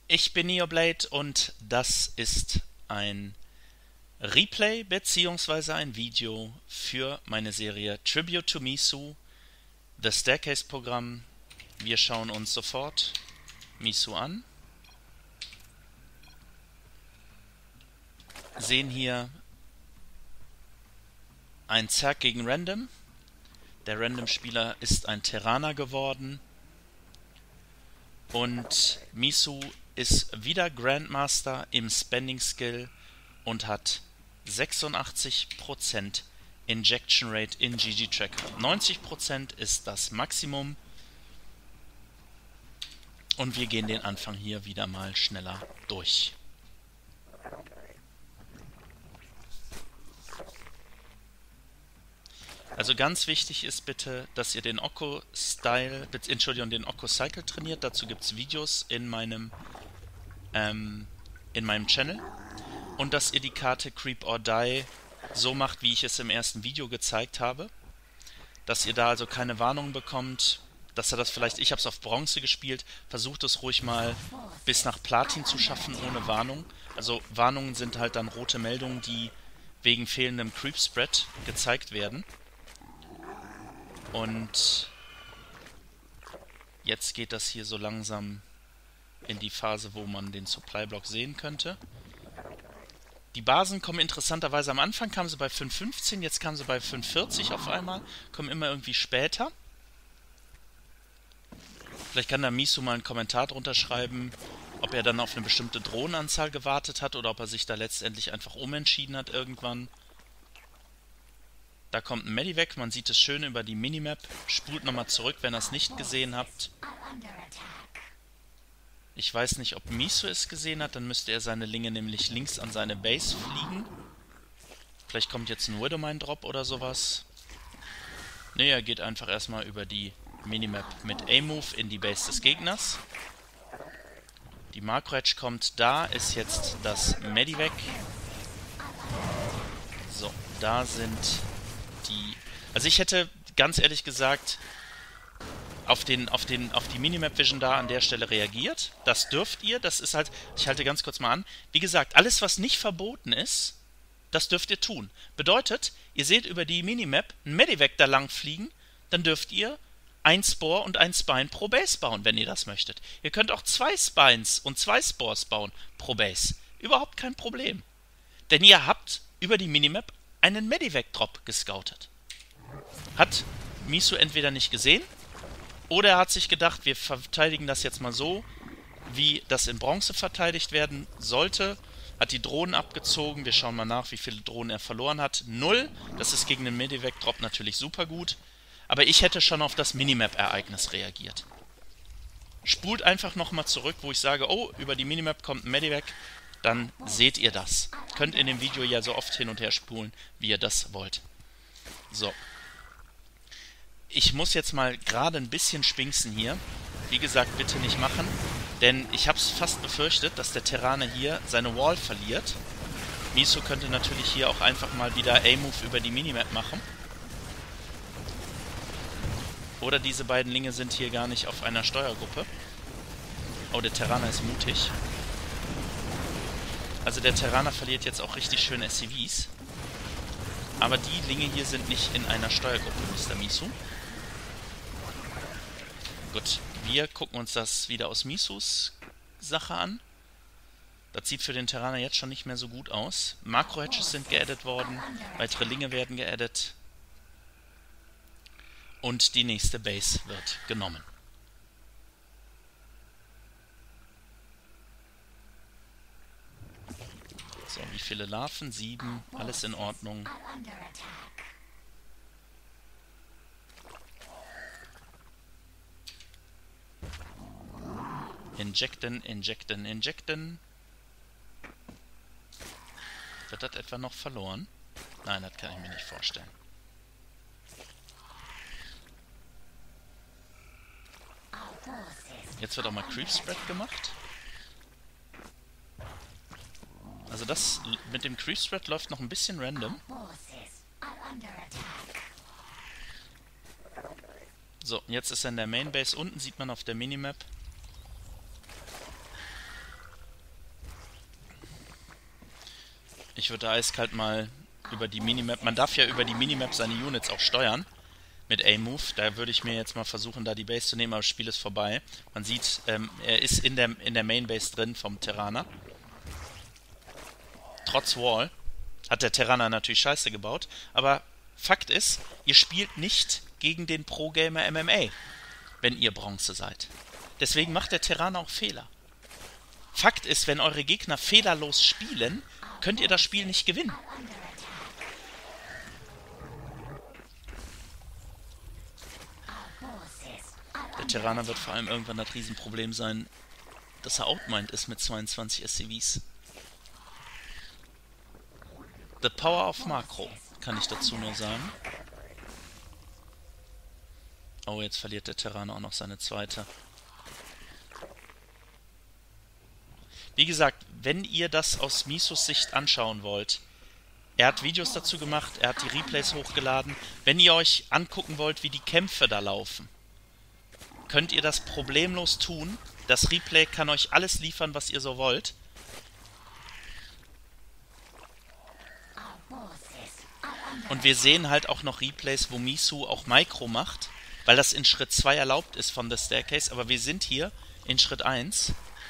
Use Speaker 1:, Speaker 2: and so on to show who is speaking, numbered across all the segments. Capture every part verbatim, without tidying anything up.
Speaker 1: Ich bin Neoblade und das ist ein Replay bzw. ein Video für meine Serie Tribute to Misu, The Staircase Programm. Wir schauen uns sofort Misu an, sehen hier ein Zerg gegen Random. Der Random-Spieler ist ein Terraner geworden und Misu ist wieder Grandmaster im Spending Skill und hat sechsundachtzig Prozent Injection Rate in G G Tracker. neunzig Prozent ist das Maximum. Und wir gehen den Anfang hier wieder mal schneller durch. Also ganz wichtig ist bitte, dass ihr den Okko-Style, Entschuldigung, den Okko-Cycle trainiert. Dazu gibt es Videos in meinem, ähm, in meinem Channel. Und dass ihr die Karte Creep or Die so macht, wie ich es im ersten Video gezeigt habe. Dass ihr da also keine Warnungen bekommt, dass ihr das vielleicht, ich habe es auf Bronze gespielt, versucht es ruhig mal bis nach Platin zu schaffen ohne Warnung. Also Warnungen sind halt dann rote Meldungen, die wegen fehlendem Creep Spread gezeigt werden. Und jetzt geht das hier so langsam in die Phase, wo man den Supply-Block sehen könnte. Die Basen kommen interessanterweise, am Anfang kamen sie bei fünf fünfzehn, jetzt kamen sie bei fünf vierzig auf einmal, kommen immer irgendwie später. Vielleicht kann da Misu mal einen Kommentar drunter schreiben, ob er dann auf eine bestimmte Drohnenanzahl gewartet hat oder ob er sich da letztendlich einfach umentschieden hat irgendwann. Da kommt ein Medivac, man sieht es schön über die Minimap. Spult nochmal zurück, wenn ihr es nicht gesehen habt. Ich weiß nicht, ob Misu es gesehen hat, dann müsste er seine Linge nämlich links an seine Base fliegen. Vielleicht kommt jetzt ein Widowmine-Drop oder sowas. Ne, er geht einfach erstmal über die Minimap mit A-Move in die Base des Gegners. Die Macro-Edge kommt, da ist jetzt das Medivac. So, da sind die... Also ich hätte ganz ehrlich gesagt auf den auf den auf die Minimap Vision da an der Stelle reagiert. Das dürft ihr, das ist halt, ich halte ganz kurz mal an. Wie gesagt, alles was nicht verboten ist, das dürft ihr tun. Bedeutet, ihr seht über die Minimap ein Medivac da lang fliegen, dann dürft ihr ein Spore und ein Spine pro Base bauen, wenn ihr das möchtet. Ihr könnt auch zwei Spines und zwei Spores bauen pro Base. Überhaupt kein Problem. Denn ihr habt über die Minimap einen Medivac-Drop gescoutet. Hat Misu entweder nicht gesehen, oder er hat sich gedacht, wir verteidigen das jetzt mal so, wie das in Bronze verteidigt werden sollte. Hat die Drohnen abgezogen. Wir schauen mal nach, wie viele Drohnen er verloren hat. Null. Das ist gegen den Medivac-Drop natürlich super gut. Aber ich hätte schon auf das Minimap-Ereignis reagiert. Spult einfach nochmal zurück, wo ich sage, oh, über die Minimap kommt ein Medivac. Dann seht ihr das. Könnt in dem Video ja so oft hin und her spulen, wie ihr das wollt. So. Ich muss jetzt mal gerade ein bisschen schwingsen hier. Wie gesagt, bitte nicht machen. Denn ich habe es fast befürchtet, dass der Terraner hier seine Wall verliert. Misu könnte natürlich hier auch einfach mal wieder A-Move über die Minimap machen. Oder diese beiden Linge sind hier gar nicht auf einer Steuergruppe. Oh, der Terraner ist mutig. Also der Terraner verliert jetzt auch richtig schön S C Vs. Aber die Linge hier sind nicht in einer Steuergruppe, Mister Misu. Gut, wir gucken uns das wieder aus Misus Sache an. Das sieht für den Terraner jetzt schon nicht mehr so gut aus. Makro-Hedges sind geaddet worden, weitere Linge werden geaddet. Und die nächste Base wird genommen. So, wie viele Larven? Sieben, alles in Ordnung. Injecten, injecten, injecten. Wird das etwa noch verloren? Nein, das kann ich mir nicht vorstellen. Jetzt wird auch mal Creep Spread gemacht. Also das mit dem Creep Spread läuft noch ein bisschen random. So, jetzt ist er in der Main Base. Unten sieht man auf der Minimap Ich würde eiskalt mal über die Minimap... Man darf ja über die Minimap seine Units auch steuern. Mit A-Move. Da würde ich mir jetzt mal versuchen, da die Base zu nehmen, aber das Spiel ist vorbei. Man sieht, ähm, er ist in der, in der Main-Base drin vom Terraner. Trotz Wall hat der Terraner natürlich Scheiße gebaut. Aber Fakt ist, ihr spielt nicht gegen den Pro-Gamer M M A, wenn ihr Bronze seid. Deswegen macht der Terraner auch Fehler. Fakt ist, wenn eure Gegner fehlerlos spielen, könnt ihr das Spiel nicht gewinnen. Der Terraner wird vor allem irgendwann das Riesenproblem sein, dass er outmined ist mit zweiundzwanzig S C Vs. The power of Makro, kann ich dazu nur sagen. Oh, jetzt verliert der Terraner auch noch seine zweite. Wie gesagt, wenn ihr das aus Misos Sicht anschauen wollt, er hat Videos dazu gemacht, er hat die Replays hochgeladen. Wenn ihr euch angucken wollt, wie die Kämpfe da laufen, könnt ihr das problemlos tun. Das Replay kann euch alles liefern, was ihr so wollt. Und wir sehen halt auch noch Replays, wo Miso auch Micro macht, weil das in Schritt zwei erlaubt ist von The Staircase, aber wir sind hier in Schritt eins.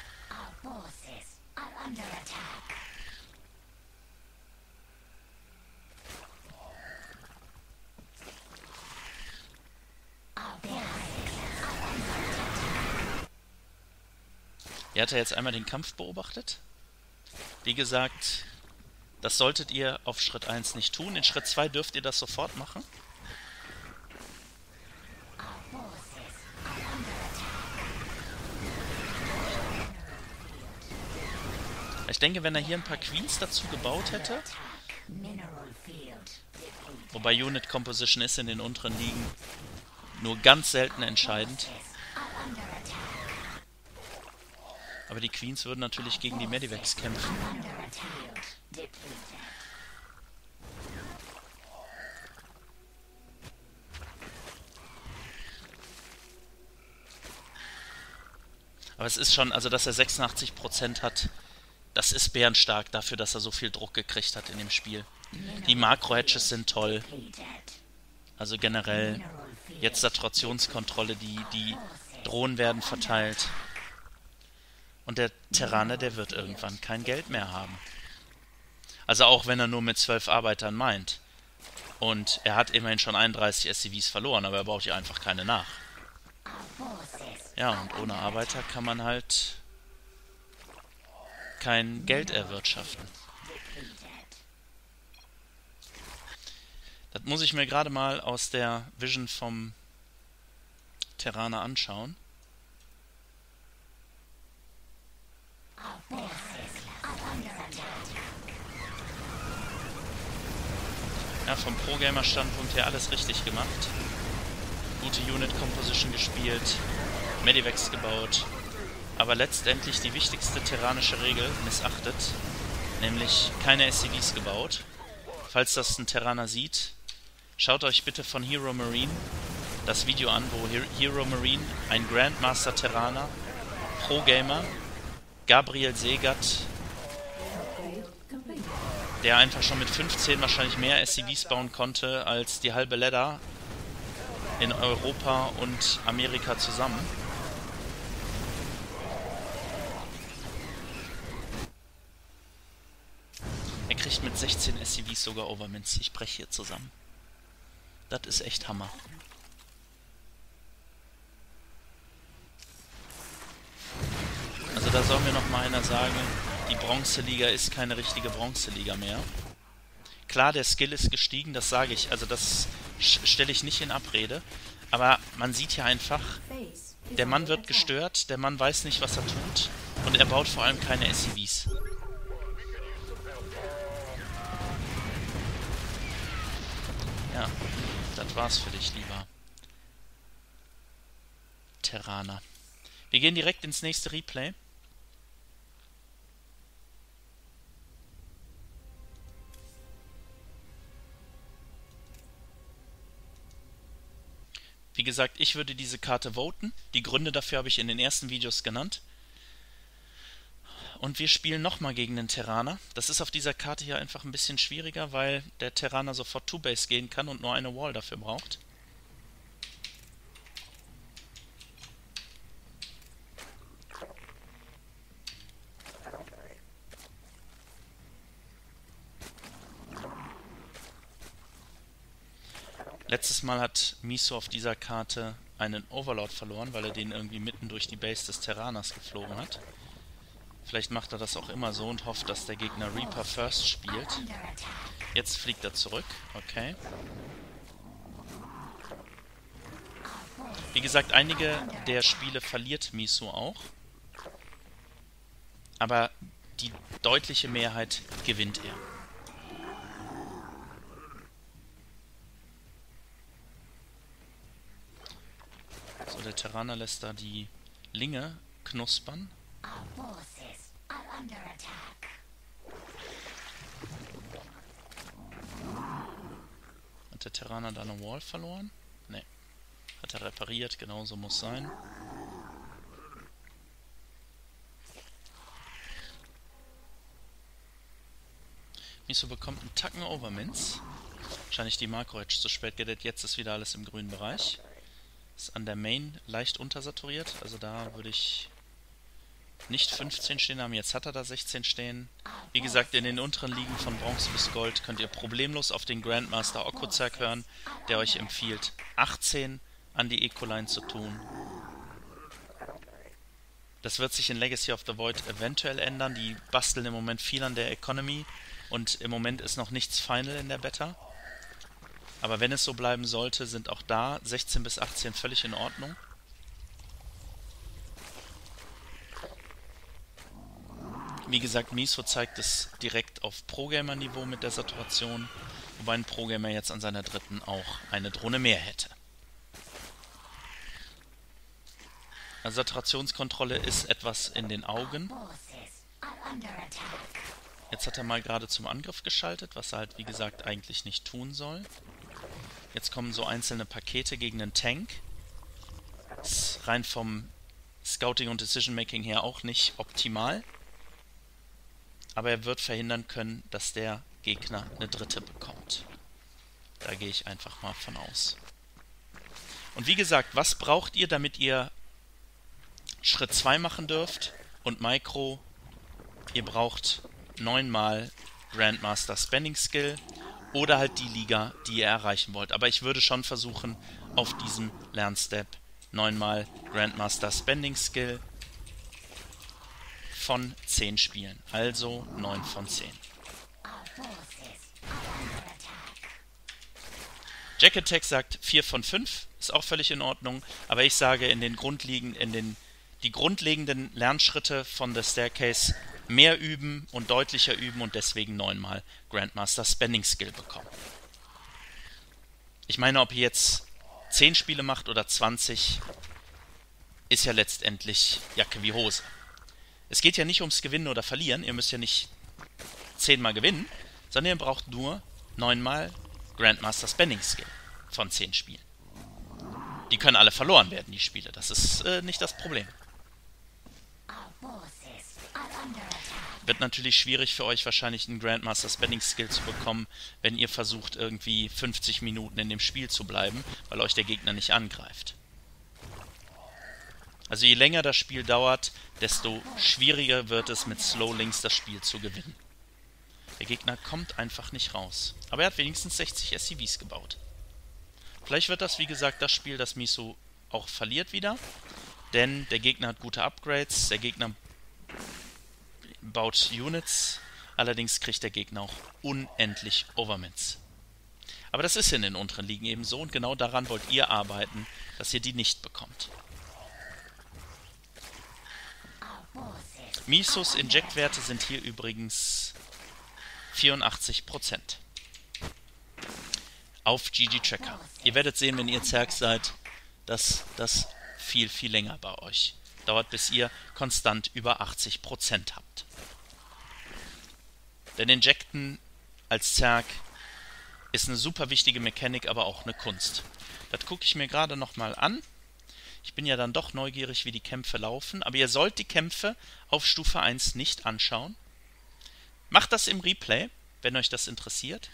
Speaker 1: Ihr habt ja jetzt einmal den Kampf beobachtet. Wie gesagt, das solltet ihr auf Schritt eins nicht tun. In Schritt zwei dürft ihr das sofort machen. Ich denke, wenn er hier ein paar Queens dazu gebaut hätte, wobei Unit Composition ist in den unteren Ligen nur ganz selten entscheidend. Aber die Queens würden natürlich gegen die Medivacs kämpfen. Aber es ist schon, also dass er sechsundachtzig Prozent hat, das ist bärenstark dafür, dass er so viel Druck gekriegt hat in dem Spiel. Die Makro-Hedges sind toll. Also generell, jetzt Saturationskontrolle, die, die Drohnen werden verteilt. Und der Terraner, der wird irgendwann kein Geld mehr haben. Also auch wenn er nur mit zwölf Arbeitern meint. Und er hat immerhin schon einunddreißig S C Vs verloren, aber er baut ja einfach keine nach. Ja, und ohne Arbeiter kann man halt kein Geld erwirtschaften. Das muss ich mir gerade mal aus der Vision vom Terraner anschauen. Ja, vom Pro-Gamer-Standpunkt her alles richtig gemacht. Gute Unit-Composition gespielt, Medivacs gebaut, aber letztendlich die wichtigste terranische Regel missachtet, nämlich keine S C Vs gebaut. Falls das ein Terraner sieht, schaut euch bitte von Hero Marine das Video an, wo Hero Marine, ein Grandmaster Terraner, Pro-Gamer, Gabriel Segert, der einfach schon mit fünfzehn wahrscheinlich mehr S C Vs bauen konnte als die halbe Ladder in Europa und Amerika zusammen. Er kriegt mit sechzehn S C Vs sogar Overmints. Ich breche hier zusammen. Das ist echt Hammer. Also da soll mir noch mal einer sagen, die Bronzeliga ist keine richtige Bronzeliga mehr. Klar, der Skill ist gestiegen, das sage ich, also das stelle ich nicht in Abrede. Aber man sieht ja einfach, der Mann wird gestört, der Mann weiß nicht, was er tut und er baut vor allem keine S C Vs. Ja, das war's für dich, lieber Terraner. Wir gehen direkt ins nächste Replay. Wie gesagt, ich würde diese Karte voten. Die Gründe dafür habe ich in den ersten Videos genannt. und wir spielen nochmal gegen den Terraner. Das ist auf dieser Karte hier einfach ein bisschen schwieriger, weil der Terraner sofort Two-Base gehen kann und nur eine Wall dafür braucht. Letztes Mal hat Miso auf dieser Karte einen Overlord verloren, weil er den irgendwie mitten durch die Base des Terraners geflogen hat. Vielleicht macht er das auch immer so und hofft, dass der Gegner Reaper First spielt. Jetzt fliegt er zurück. Okay. Wie gesagt, einige der Spiele verliert Miso auch. Aber die deutliche Mehrheit gewinnt er. So, der Terraner lässt da die Linge knuspern. Hat der Terraner da eine Wall verloren? Ne. Hat er repariert, genauso muss sein. Miso bekommt einen Tacken Overminz. Wahrscheinlich die Makro-Hedge zu spät gedet. Jetzt ist wieder alles im grünen Bereich. Ist an der Main leicht untersaturiert. Also da würde ich nicht fünfzehn stehen haben. Jetzt hat er da sechzehn stehen. Wie gesagt, in den unteren Ligen von Bronze bis Gold könnt ihr problemlos auf den Grandmaster Okkuzerk hören, der euch empfiehlt, achtzehn an die Ecoline zu tun. Das wird sich in Legacy of the Void eventuell ändern. Die basteln im Moment viel an der Economy und im Moment ist noch nichts final in der Beta. Aber wenn es so bleiben sollte, sind auch da sechzehn bis achtzehn völlig in Ordnung. Wie gesagt, Miso zeigt es direkt auf Pro-Gamer-Niveau mit der Saturation, wobei ein Pro-Gamer jetzt an seiner dritten auch eine Drohne mehr hätte. Also Saturationskontrolle ist etwas in den Augen. Jetzt hat er mal gerade zum Angriff geschaltet, was er halt wie gesagt eigentlich nicht tun soll. Jetzt kommen so einzelne Pakete gegen einen Tank. Ist rein vom Scouting und Decision Making her auch nicht optimal. Aber er wird verhindern können, dass der Gegner eine dritte bekommt. Da gehe ich einfach mal von aus. Und wie gesagt, was braucht ihr, damit ihr Schritt zwei machen dürft? Und Micro, ihr braucht neunmal Grandmaster Spending Skill oder halt die Liga, die ihr erreichen wollt. Aber ich würde schon versuchen, auf diesem Lernstep neunmal Grandmaster Spending Skill von zehn Spielen. Also neun von zehn. Jack Attack sagt vier von fünf, ist auch völlig in Ordnung, aber ich sage in den Grundliegen, in den die grundlegenden Lernschritte von der Staircase mehr üben und deutlicher üben und deswegen neunmal Grandmaster Spending Skill bekommen. Ich meine, ob ihr jetzt zehn Spiele macht oder zwanzig, ist ja letztendlich Jacke wie Hose. Es geht ja nicht ums Gewinnen oder Verlieren, ihr müsst ja nicht zehnmal gewinnen, sondern ihr braucht nur neunmal Grandmaster Spending Skill von zehn Spielen. Die können alle verloren werden, die Spiele, das ist äh, nicht das Problem. Wird natürlich schwierig für euch wahrscheinlich einen Grandmaster Spending Skill zu bekommen, wenn ihr versucht irgendwie fünfzig Minuten in dem Spiel zu bleiben, weil euch der Gegner nicht angreift. Also je länger das Spiel dauert, desto schwieriger wird es mit Slow Links das Spiel zu gewinnen. Der Gegner kommt einfach nicht raus. Aber er hat wenigstens sechzig S C Vs gebaut. Vielleicht wird das wie gesagt das Spiel, das Miso auch verliert wieder. Denn der Gegner hat gute Upgrades, der Gegner baut Units, allerdings kriegt der Gegner auch unendlich Overminz. Aber das ist in den unteren Ligen eben so und genau daran wollt ihr arbeiten, dass ihr die nicht bekommt. Misos Inject-Werte sind hier übrigens vierundachtzig Prozent. Auf G G Tracker. Ihr werdet sehen, wenn ihr Zerg seid, dass das viel, viel länger bei euch dauert, bis ihr konstant über achtzig Prozent habt. Denn Injecten als Zerg ist eine super wichtige Mechanik, aber auch eine Kunst. Das gucke ich mir gerade nochmal an. Ich bin ja dann doch neugierig, wie die Kämpfe laufen, aber ihr sollt die Kämpfe auf Stufe eins nicht anschauen. Macht das im Replay, wenn euch das interessiert.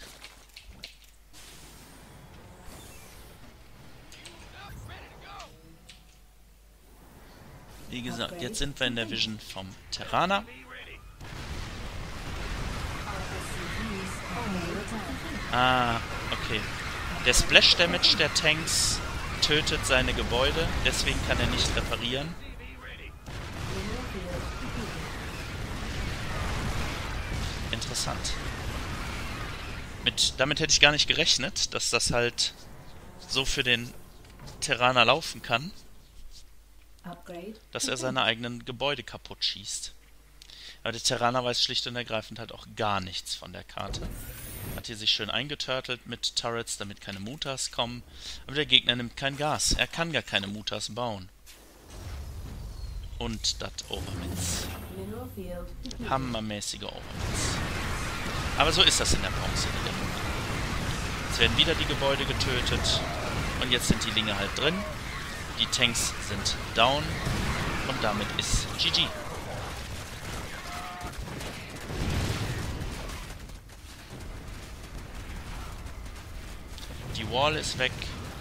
Speaker 1: Wie gesagt, jetzt sind wir in der Vision vom Terraner. Ah, okay. Der Splash Damage der Tanks tötet seine Gebäude, deswegen kann er nicht reparieren. Interessant. Mit, damit hätte ich gar nicht gerechnet, dass das halt so für den Terraner laufen kann, dass er seine eigenen Gebäude kaputt schießt. Aber der Terraner weiß schlicht und ergreifend halt auch gar nichts von der Karte. Hat hier sich schön eingeturtelt mit Turrets, damit keine Mutas kommen. Aber der Gegner nimmt kein Gas. Er kann gar keine Mutas bauen. Und das Overmits. Hammermäßige Overmits. Aber so ist das in der Bronze-Liga. Jetzt werden wieder die Gebäude getötet. Und jetzt sind die Linge halt drin. Die Tanks sind down. Und damit ist G G. Die Wall ist weg.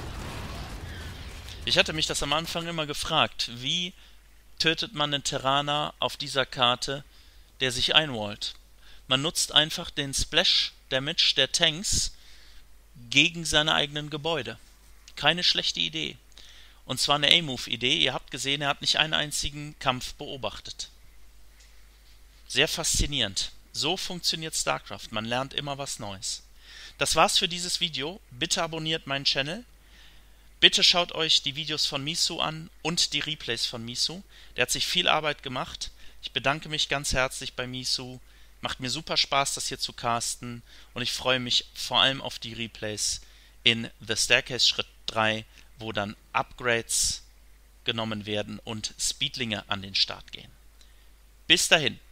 Speaker 1: Ich hatte mich das am Anfang immer gefragt. Wie tötet man einen Terraner auf dieser Karte, der sich einwallt? Man nutzt einfach den Splash Damage der Tanks gegen seine eigenen Gebäude. Keine schlechte Idee. Und zwar eine A-Move-Idee. Ihr habt gesehen, er hat nicht einen einzigen Kampf beobachtet. Sehr faszinierend. So funktioniert StarCraft. Man lernt immer was Neues. Das war's für dieses Video. Bitte abonniert meinen Channel. Bitte schaut euch die Videos von Misu an und die Replays von Misu. Der hat sich viel Arbeit gemacht. Ich bedanke mich ganz herzlich bei Misu. Macht mir super Spaß, das hier zu casten. Und ich freue mich vor allem auf die Replays in The Staircase Schritt drei, wo dann Upgrades genommen werden und Speedlinge an den Start gehen. Bis dahin.